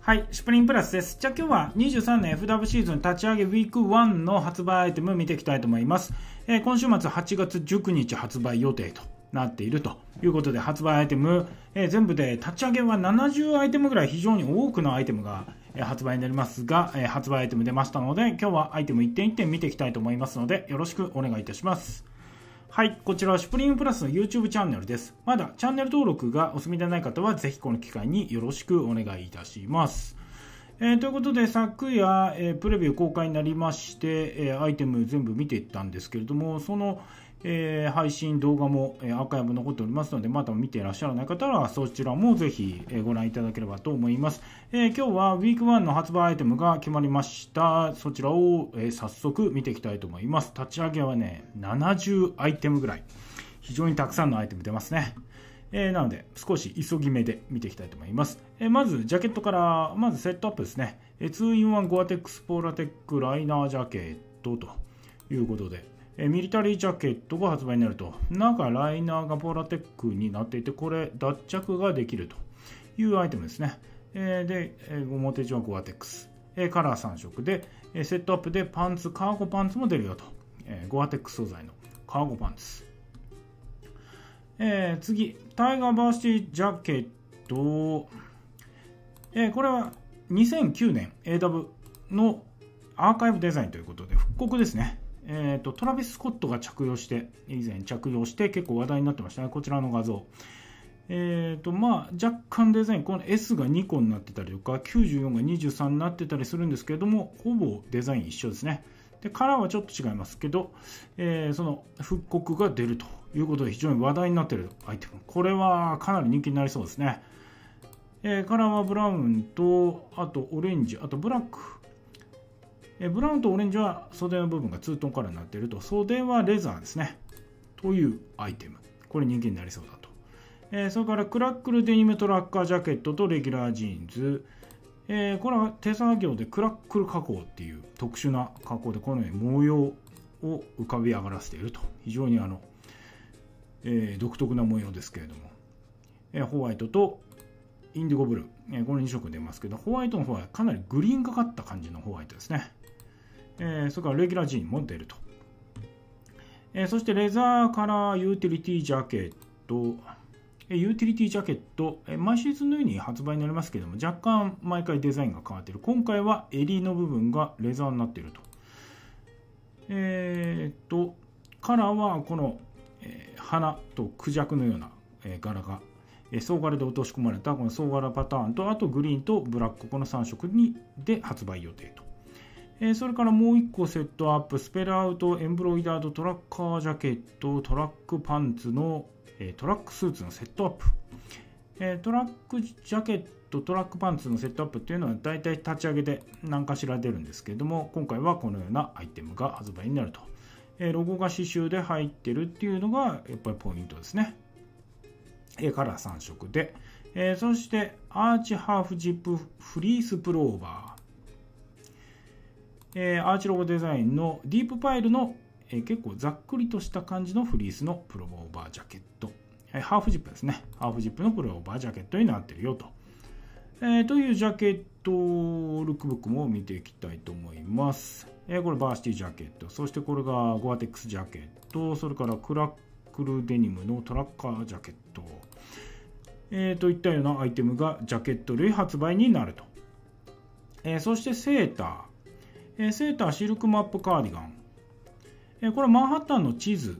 はい、シュプリンプラスです。じゃあ今日は23年 FW シーズン立ち上げウィーク1の発売アイテムを見ていきたいと思います。今週末8月19日発売予定となっているということで、発売アイテム、全部で立ち上げは70アイテムぐらい非常に多くのアイテムが発売になりますが、発売アイテム出ましたので、今日はアイテム一点一点見ていきたいと思いますので、よろしくお願いいたします。はい、こちらはシュプリームプラスの YouTube チャンネルです。まだチャンネル登録がお済みでない方は、ぜひこの機会によろしくお願いいたします。ということで、昨夜、プレビュー公開になりまして、アイテム全部見ていったんですけれども、その、配信動画も、アーカイブ残っておりますので、まだ見ていらっしゃらない方はそちらもぜひ、ご覧いただければと思います。今日は Week1 の発売アイテムが決まりました。そちらを、早速見ていきたいと思います。立ち上げはね、70アイテムぐらい。非常にたくさんのアイテム出ますね。なので少し急ぎ目で見ていきたいと思います。まずジャケットから、まずセットアップですね。2-in-1 ゴアテックスポーラテックライナージャケットということで、ミリタリージャケットが発売になると、中ライナーがポーラテックになっていて、これ脱着ができるというアイテムですね。で、表地はゴアテックス、カラー3色で、セットアップでパンツ、カーゴパンツも出るよと。ゴアテックス素材のカーゴパンツ。次、タイガーバーシティジャケット、これは2009年 AW のアーカイブデザインということで復刻ですね。トラビス・スコットが以前着用して結構話題になってましたね。こちらの画像。若干デザイン、この S が2個になってたりとか、94が23になってたりするんですけれども、ほぼデザイン一緒ですね。で、カラーはちょっと違いますけど、その復刻が出るということで非常に話題になっているアイテム。これはかなり人気になりそうですね。カラーはブラウンと、あとオレンジ、あとブラック。ブラウンとオレンジは袖の部分がツートンカラーになっていると。袖はレザーですね。というアイテム。これ人気になりそうだと。それからクラックルデニムトラッカージャケットとレギュラージーンズ。これは手作業でクラックル加工っていう特殊な加工でこのように模様を浮かび上がらせていると。非常に独特な模様ですけれども。ホワイトとインディゴブルー。この2色出ますけど、ホワイトの方はかなりグリーンがかった感じのホワイトですね。それからレギュラージーンも出ると。そしてレザーカラーユーティリティジャケット。ユーティリティジャケット、毎シーズンのように発売になりますけれども、若干毎回デザインが変わっている。今回は襟の部分がレザーになっていると。カラーはこの、花とクジャクのような、柄が、総柄で落とし込まれたこの総柄パターンと、あとグリーンとブラック、この3色で発売予定と。それからもう1個セットアップ、スペルアウトエンブロイダードトラッカージャケット、トラックパンツのトラックスーツのセットアップ。トラックジャケット、トラックパンツのセットアップっていうのは大体立ち上げで何かしら出るんですけれども、今回はこのようなアイテムが発売になると。ロゴが刺繍で入ってるっていうのがやっぱりポイントですね。カラー3色で。そしてアーチハーフジップフリースプローバー。アーチロゴデザインのディープパイルの結構ざっくりとした感じのフリースのプローバージャケット。ハーフジップですね。ハーフジップのプローバージャケットになってるよと。というジャケット、ルックブックも見ていきたいと思います。これバーシティジャケット。そしてこれがゴアテックスジャケット。それからクラックルデニムのトラッカージャケット。といったようなアイテムがジャケット類発売になると。そしてセーター。セーターシルクマップカーディガン。これはマンハッタンの地図、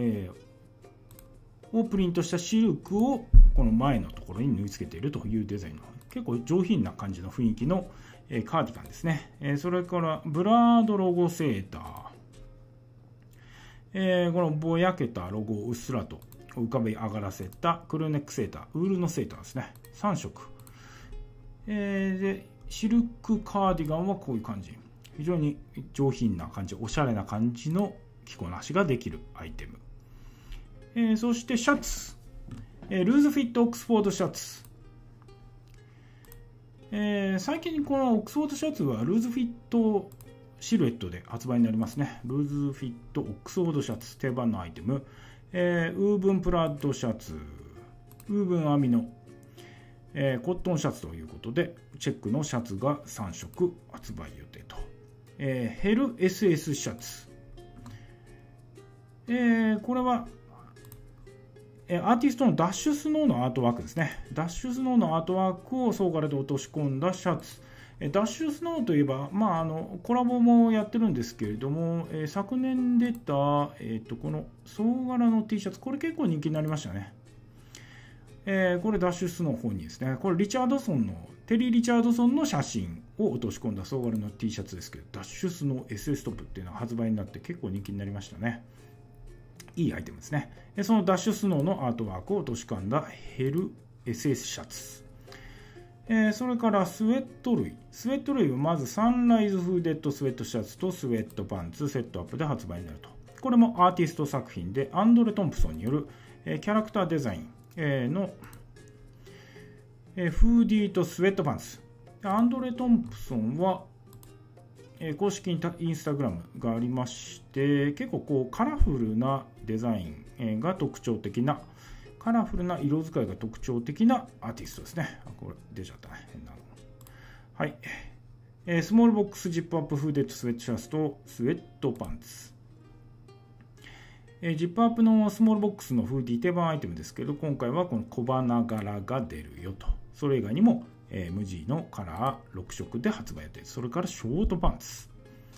をプリントしたシルクをこの前のところに縫い付けているというデザインの結構上品な感じの雰囲気のカーディガンですね。それからブラードロゴセーター。このぼやけたロゴをうっすらと浮かび上がらせたクルーネックセーター、ウールのセーターですね。3色。で、シルクカーディガンはこういう感じ。非常に上品な感じ、おしゃれな感じの着こなしができるアイテム。そしてシャツ。ルーズフィットオックスフォードシャツ。最近このオックスフォードシャツはルーズフィットシルエットで発売になりますね。ルーズフィットオックスフォードシャツ、定番のアイテム。ウーブンプラッドシャツ、ウーブン編みの、 コットンシャツということで、チェックのシャツが3色発売予定と。ヘル SS シャツ。これは、アーティストのダッシュスノーのアートワークですね。ダッシュスノーのアートワークを総柄で落とし込んだシャツ。ダッシュスノーといえば、コラボもやってるんですけれども、昨年出た、この総柄の T シャツ、これ結構人気になりましたね。これダッシュスノー本人ですね。これテリー・リチャードソンの写真を落とし込んだ総柄の T シャツですけど、ダッシュスノー SS トップっていうのが発売になって結構人気になりましたね。いいアイテムですね。そのダッシュスノーのアートワークを落とし込んだヘル SS シャツ。それからスウェット類。スウェット類はまずサンライズフーデッドスウェットシャツとスウェットパンツセットアップで発売になると。これもアーティスト作品でアンドレ・トンプソンによるキャラクターデザインのフーディーとスウェットパンツ。アンドレ・トンプソンは公式インスタグラムがありまして、結構カラフルなデザインが特徴的な、カラフルな色使いが特徴的なアーティストですね。これ出ちゃったね。変なの。はい。スモールボックスジップアップフーデッドスウェットシャツとスウェットパンツ。ジップアップのスモールボックスのフーディー定番アイテムですけど、今回はこの小花柄が出るよと。それ以外にも、無地のカラー6色で発売予定。それからショートパンツ。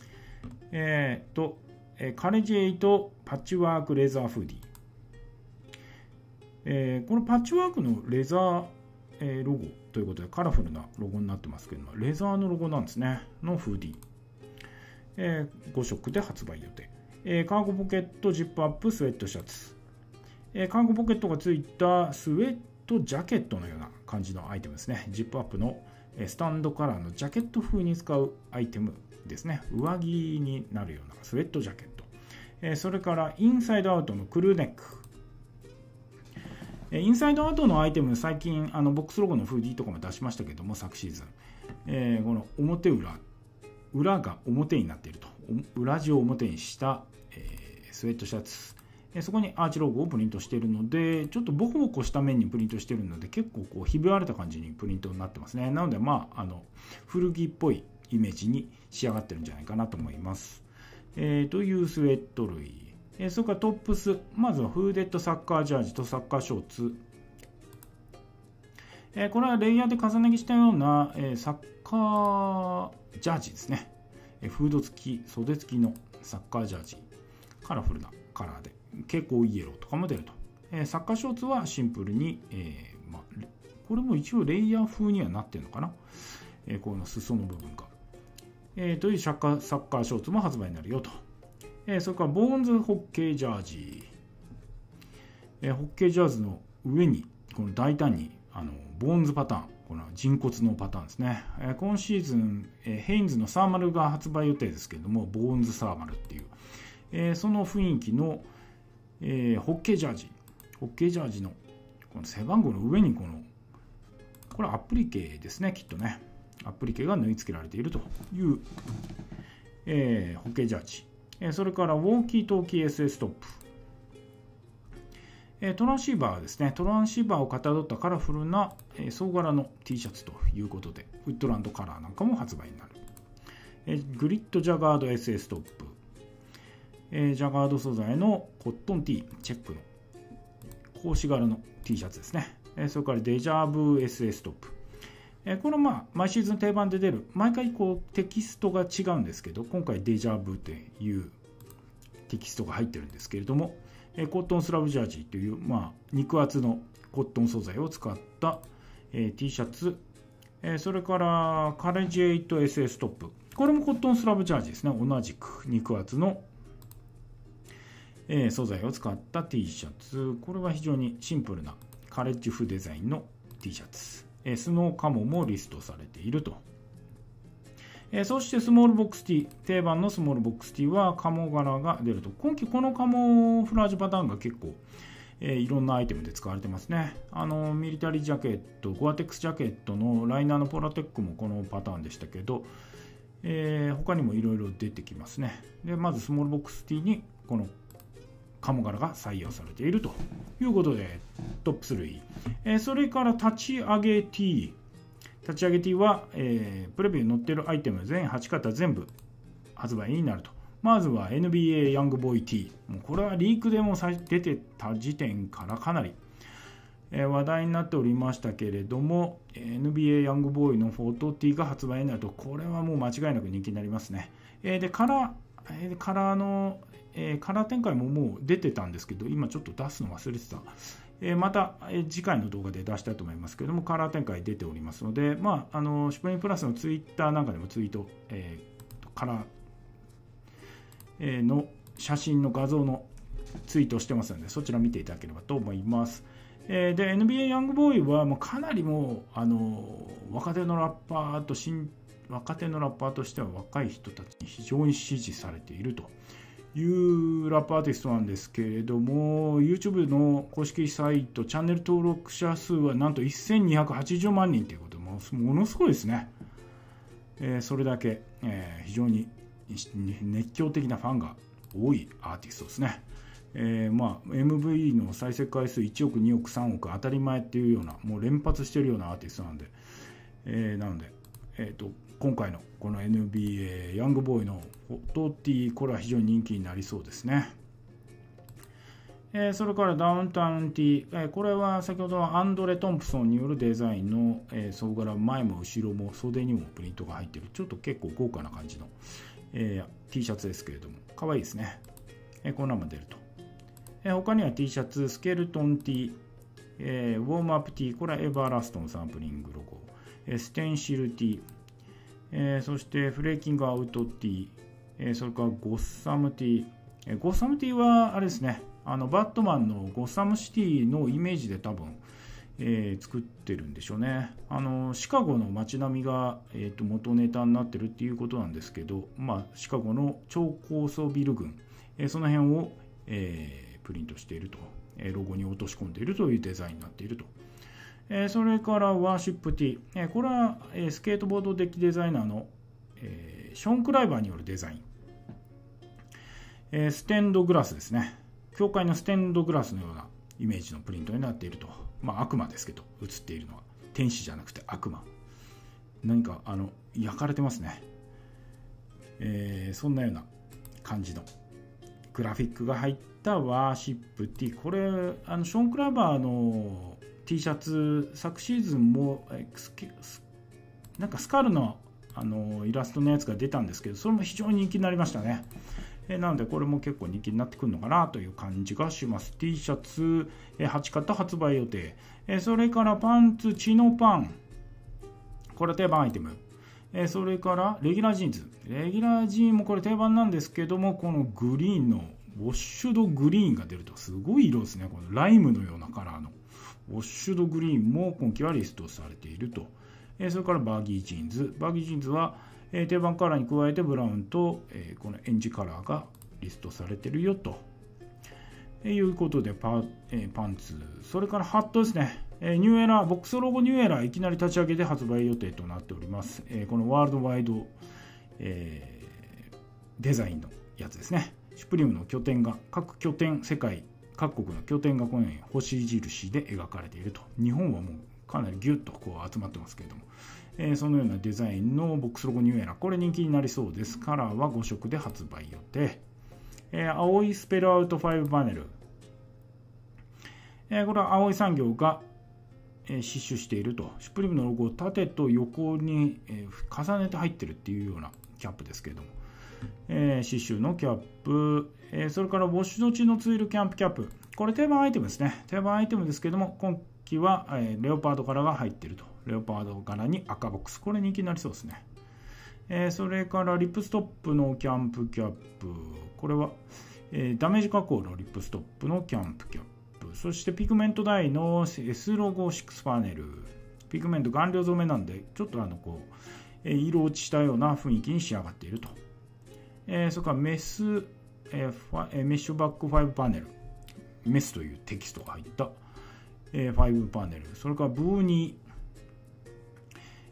カレジェイとパッチワークレザーフーディー。このパッチワークのレザー、ロゴということでカラフルなロゴになってますけども、レザーのロゴなんですね。のフーディー。5色で発売予定。カーゴポケットジップアップスウェットシャツ。カーゴポケットがついたスウェットジャケットのような感じのアイテムですね。ジップアップのスタンドカラーのジャケット風に使うアイテムですね。上着になるようなスウェットジャケット。それからインサイドアウトのクルーネック。インサイドアウトのアイテム、最近ボックスロゴのフーディーとかも出しましたけども、昨シーズン。この表裏が表になっていると。裏地を表にした、スウェットシャツ。そこにアーチロゴをプリントしているので、ちょっとボコボコした面にプリントしているので、結構ひび割れた感じにプリントになってますね。なので、古着っぽいイメージに仕上がってるんじゃないかなと思います。というスウェット類。それからトップス。まずはフーデッドサッカージャージとサッカーショーツ。これはレイヤーで重ね着したような、サッカージャージですね。フード付き、袖付きのサッカージャージ。カラフルなカラーで。蛍光イエローとかも出ると。サッカーショーツはシンプルに、これも一応レイヤー風にはなってるのかな。この裾の部分が。というサッカーショーツも発売になるよと。それからボーンズホッケージャージ。ホッケージャージの上に、この大胆にボーンズパターン、この人骨のパターンですね。今シーズン、ヘインズのサーマルが発売予定ですけれども、ボーンズサーマルっていう、その雰囲気のホッケージャージ。ホッケージャージのこの背番号の上にこれアプリケですね、きっとね。アプリケが縫い付けられているという、ホッケージャージ。それからウォーキートーキー SS トップ。トランシーバーですね。トランシーバーをかたどったカラフルな総柄の T シャツということで、ウッドランドカラーなんかも発売になる。グリッドジャガード SS トップ。ジャガード素材のコットン T チェックの格子柄の T シャツですね。それからデジャブ SS トップ。これは毎シーズン定番で出る、毎回テキストが違うんですけど、今回デジャブというテキストが入ってるんですけれども、コットンスラブジャージという、肉厚のコットン素材を使った、T シャツ、それからカレジェイト SS トップ。これもコットンスラブジャージですね。同じく肉厚の素材を使った T シャツ。これは非常にシンプルなカレッジ風デザインの T シャツ。スノーカモもリストされていると。そしてスモールボックス T。定番のスモールボックス T はカモ柄が出ると。今季このカモフラージュパターンが結構、いろんなアイテムで使われてますね。ミリタリージャケット、ゴアテックスジャケットのライナーのポラテックもこのパターンでしたけど、他にもいろいろ出てきますね。で、まずスモールボックス T にこの鴨柄が採用されているということでトップ3、それから立ち上げ T は、プレビューに載っているアイテム全8型全部発売になると。まずは NBA ヤングボーイ T、 もうこれはリークでも出てた時点からかなり話題になっておりましたけれども、 NBA ヤングボーイのフォト T が発売になると、これはもう間違いなく人気になりますね。でカラー展開ももう出てたんですけど、今ちょっと出すの忘れてた。また次回の動画で出したいと思いますけれども、カラー展開出ておりますので、シュプリームプラスのツイッターなんかでもツイート、カラーの写真の画像のツイートをしてますので、そちら見ていただければと思います。で NBA ヤングボーイはもうかなりもう若手のラッパーとしては若い人たちに非常に支持されているというラップアーティストなんですけれども、 YouTube の公式サイトチャンネル登録者数はなんと1280万人ということで、ものすごいですね。それだけ、非常に熱狂的なファンが多いアーティストですね。MV の再生回数1億2億3億当たり前っていうような、もう連発しているようなアーティストなんで、今回のこの NBA ヤングボーイのフォト T、 これは非常に人気になりそうですね。それからダウンタウン T、 これは先ほどのアンドレ・トンプソンによるデザインの、総柄前も後ろも袖にもプリントが入っている、ちょっと結構豪華な感じの、T シャツですけれども、可愛いですね。こんなのも出ると。他には T シャツ、スケルトン T、ウォームアップ T、 これはエバーラストのサンプリングロゴ、ステンシル T、そしてフレーキングアウト T、それからゴッサム T、ゴッサム T はあれですね、バットマンのゴッサムシティのイメージで多分、作ってるんでしょうね。シカゴの街並みが、元ネタになってるっていうことなんですけど、シカゴの超高層ビル群、その辺を、プリントしていると、ロゴに落とし込んでいるというデザインになっていると。それからワーシップ T、これはスケートボードデッキデザイナーのショーン・クライバーによるデザイン、ステンドグラスですね。教会のステンドグラスのようなイメージのプリントになっていると。悪魔ですけど、映っているのは天使じゃなくて悪魔、何か焼かれてますね。そんなような感じのグラフィックが入ったワーシップ T、 これショーン・クライバーの T シャツ、昨シーズンもなんかスカルの、イラストのやつが出たんですけど、それも非常に人気になりましたね。なのでこれも結構人気になってくるのかなという感じがします。 T シャツ8型発売予定。それからパンツ、チノパン、これは定番アイテム。それからレギュラージーンズ、レギュラージーンもこれ定番なんですけども、このグリーンのウォッシュドグリーンが出るとすごい色ですね。このライムのようなカラーのウォッシュドグリーンも今季はリストされていると。それからバーギージーンズ、バーギージーンズは定番カラーに加えてブラウンとこのエンジカラーがリストされているよということで、パンツ、それからハットですね。ニューエラー、ボックスロゴニューエラーいきなり立ち上げで発売予定となっております。このワールドワイド、デザインのやつですね。シュプリームの拠点が、各拠点、世界各国の拠点がこのように星印で描かれていると。日本はもうかなりギュッとこう集まってますけれども、そのようなデザインのボックスロゴニューエラー、これ人気になりそうです。カラーは5色で発売予定。青いスペルアウト5パネル、これは青い産業が刺繍していると。シュプリームのロゴを縦と横に重ねて入ってるっていうようなキャップですけれども、刺繍のキャップ、それからウォッシュドチのツイルキャンプキャップ、これ定番アイテムですね。定番アイテムですけれども、今季はレオパード柄が入っていると。レオパード柄に赤ボックス、これ人気になりそうですね。それからリップストップのキャンプキャップ、これはダメージ加工のリップストップのキャンプキャップ、そしてピグメントダイの S ロゴ6パネル、ピグメント顔料染めなんでちょっとこう色落ちしたような雰囲気に仕上がっていると。それからメッシュバック5パネル、メスというテキストが入った5パネル、それからブーニ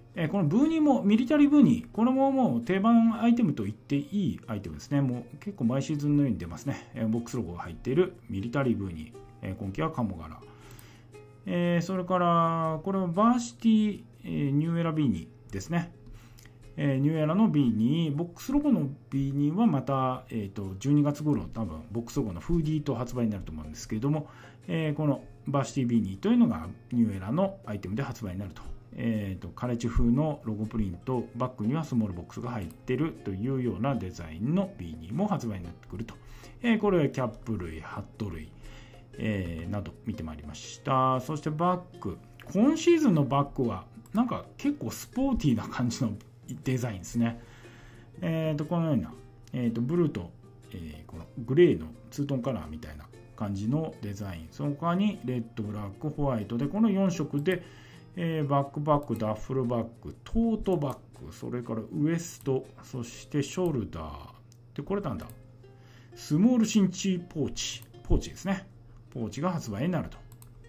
このブーニーもミリタリーブーニー、これももう定番アイテムと言っていいアイテムですね。もう結構毎シーズンのように出ますね。ボックスロゴが入っているミリタリーブーニー、今季はカモ柄。それからこれはバーシティ、ニューエラビーニーですね。ニューエラのビーニー、ボックスロゴのビーニーはまた、12月頃多分ボックスロゴのフーディーと発売になると思うんですけれども、このバーシティビーニーというのがニューエラのアイテムで発売になると。カレッジ風のロゴプリント、バッグにはスモールボックスが入っているというようなデザインのビーニーも発売になってくると。これはキャップ類、ハット類、など見てまいりました。そしてバッグ、今シーズンのバッグはなんか結構スポーティーな感じのデザインですね。このような、ブルーと、このグレーのツートンカラーみたいな感じのデザイン、その他にレッド、ブラック、ホワイトでこの4色で、バックパック、ダッフルバッグ、トートバッグ、それからウエスト、そしてショルダーで、これなんだ、スモールシンチポーチですね。ポーチが発売になると。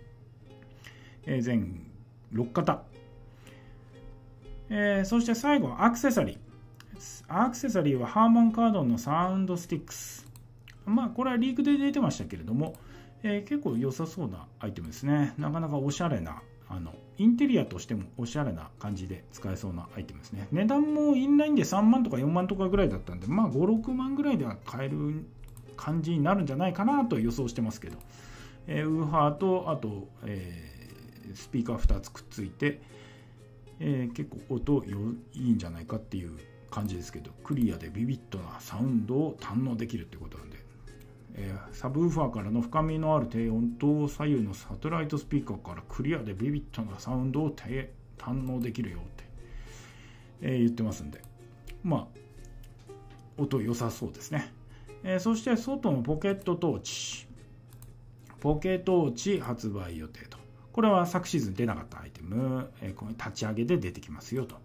全6型。そして最後はアクセサリー。アクセサリーはハーマンカードンのサウンドスティックス。まあこれはリークで出てましたけれども、結構良さそうなアイテムですね。なかなかおしゃれな、インテリアとしてもおしゃれな感じで使えそうなアイテムですね。値段もインラインで3万とか4万とかぐらいだったんで、まあ5、6万ぐらいでは買える感じになるんじゃないかなと予想してますけど、ウーハーとあと、スピーカー2つくっついて、結構音いいんじゃないかっていう感じですけど、クリアでビビッドなサウンドを堪能できるということなんで、サブウーファーからの深みのある低音と左右のサテライトスピーカーからクリアでビビッドなサウンドを堪能できるよって、言ってますんで、まあ音良さそうですね。そして外のポケットトーチ発売予定と。これは昨シーズン出なかったアイテム、この立ち上げで出てきますよと。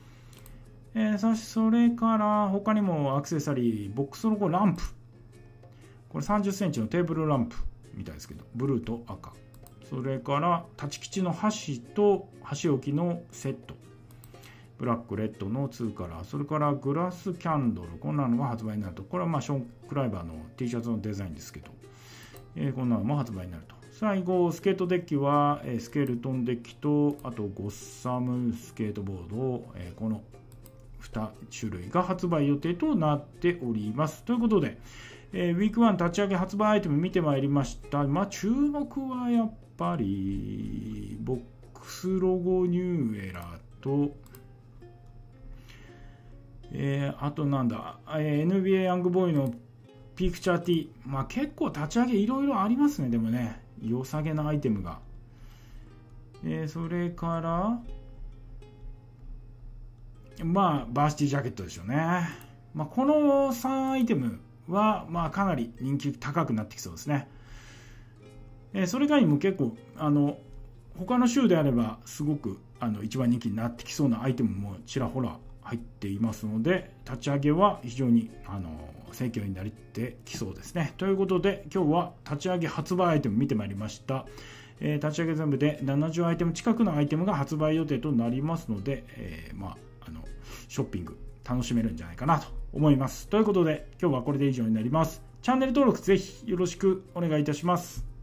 それから他にもアクセサリー、ボックスロゴランプ。これ30センチのテーブルランプみたいですけど、ブルーと赤。それから立ち吉の箸と箸置きのセット。ブラック、レッドの2カラー。それからグラスキャンドル。こんなのが発売になると。これはまあショーン・クライバーの T シャツのデザインですけど、こんなのも発売になると。最後、スケートデッキはスケルトンデッキと、あとゴッサムスケートボードを、この2種類が発売予定となっております。ということで、ウィーク1立ち上げ発売アイテム見てまいりました。まあ、注目はやっぱり、ボックスロゴニューエラと、あとなんだ、NBA ヤングボーイのピクチャー T。まあ結構立ち上げいろいろありますね、でもね。良さげなアイテムが。それから、まあ、バーシティジャケットでしょうね。まあ、この3アイテムは、まあ、かなり人気高くなってきそうですね。それ以外にも結構、他の州であれば、すごく一番人気になってきそうなアイテムもちらほら入っていますので、立ち上げは非常に盛況になってきそうですね。ということで、今日は立ち上げ発売アイテム見てまいりました。立ち上げ全部で70アイテム近くのアイテムが発売予定となりますので、ショッピング楽しめるんじゃないかなと思います。ということで、今日はこれで以上になります。チャンネル登録ぜひよろしくお願いいたします。